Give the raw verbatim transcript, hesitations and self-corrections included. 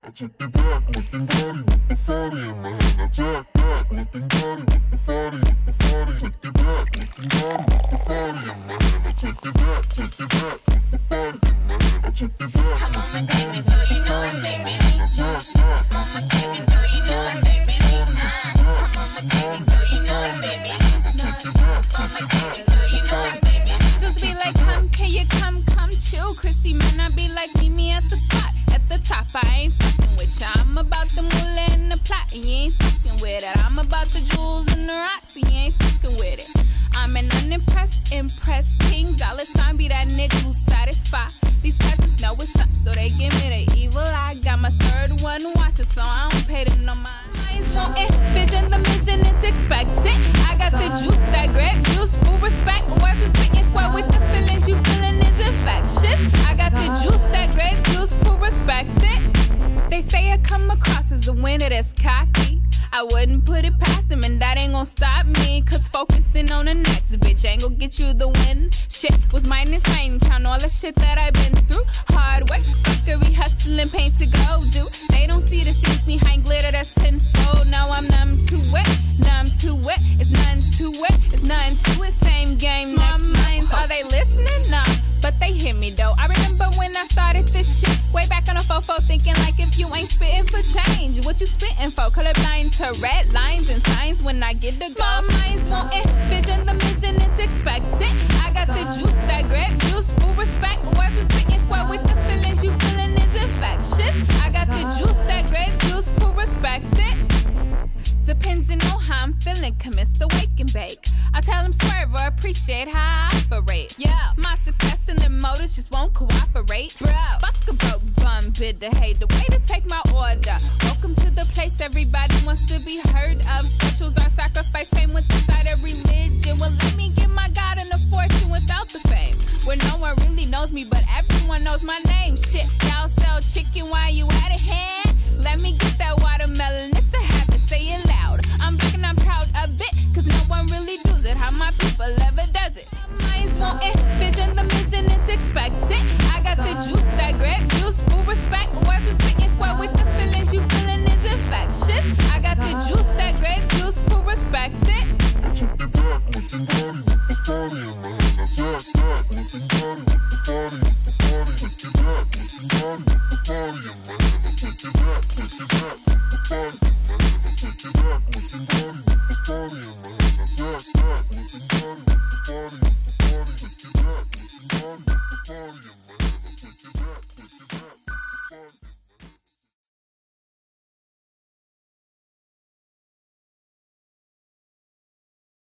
I took you back, looking body with the forty in my hand. I jack back, looking body with the forty, with the forty. Took you back, looking body with the forty in my hand. I took you back, took you back with the forty in my hand. I took you back, I'm on looking my body daisy, with so the you know forty I in stay my busy. hand. I jack back, I'm on my looking daisy, body so you with know the I forty stay in busy. my hand. I took you back, I'm on my daisy, so you know I stay busy. I took you back, took you back with the forty in my hand. Just be like, come, can you come, come chill? Chrissy man, I be like, meet me at the spot, at the top. I ain't fucking with ya. I'm about the moolah and the plot, and you ain't fucking with it. I'm about the jewels and the rocks, and you ain't fucking with it. I'm an unimpressed, impressed king. Dollar sign be that nigga who satisfied. These peasants know what's up, so they give me the evil eye. Got my third one watching, so I don't pay them no mind. Minds won't envision the mission is expected. I got the juice, that grape juice, full respect. Words is spitting sweat with the feelings you feeling is infectious. I got the juice, that grape juice, full respect it. They say I come across as a winner that's cocky. I wouldn't put it past them, and that ain't gon' stop me. Cause focusing on the next bitch ain't gon' get you the win. Shit was mine is mine, count all the shit that I've been through. Hard work, fuckery, hustling, paint to go do. They don't see the scenes behind glitter that's tenfold. Now I'm numb to it, numb to it. It's none to it, it's none to it. Same game, next minds. Are they listening? Nah, but they hear me though. I remember when I started this shit way back on a fofo, thinking like if you ain't spitting for change, what you spitting for? Colorblind to red lines and signs when I get the small minds won't envision the mission is expected. I got the juice, that grape juice, full respect. Words is spitting sweat with the feelings you feeling is infectious. I got the juice, that grape juice, full respect it. Depending on how I'm feeling, commence to wake and bake. I tell them swerve or appreciate how I operate. Yeah, my success and their motives just won't cooperate. Bro, fuck a broke bum, bid to hate. The way to take my order. Welcome to the place everybody wants to be heard of. Specials are sacrifice, fame with the side of religion. Well, let me give my God an a fortune without the fame. Where no one really knows me, but everyone knows my name. Shit, y'all sell chicken while you at it hand. Let me get that watermelon, it's a habit, say it loud. I'm black and I'm proud of it, cause no one really does it how my people ever does it. Minds won't envision the mission is expected. I got the juice, that grape juice, full respect. Words is spitting sweat with the feelings you feeling is infectious. I got the juice, that grape juice, full respect it. I took you back, looking body with the forty in my hand. I jack back, looking body with the forty, with the forty. Took you back, looking body with the forty in my hand. I took you back, took you back with the forty in my hand. I took you back, looking body with the forty in my hand. I jack back, looking body with the forty.